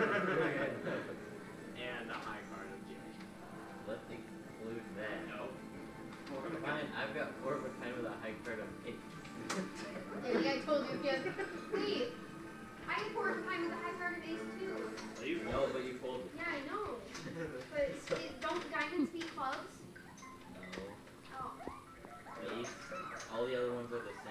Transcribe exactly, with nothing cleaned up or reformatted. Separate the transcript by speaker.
Speaker 1: And a high card of Jimmy.
Speaker 2: Let's include that.
Speaker 1: No.
Speaker 2: Fine, I've got four of a kind with a high card of eight.
Speaker 3: Yeah, I told you again. Wait, I had four of a kind with a high card of ace too.
Speaker 1: Well, you
Speaker 2: No, but you pulled.
Speaker 3: Yeah, I know. But it, don't diamonds beat clubs?
Speaker 2: No.
Speaker 3: Oh.
Speaker 2: Ace. All the other ones are the same.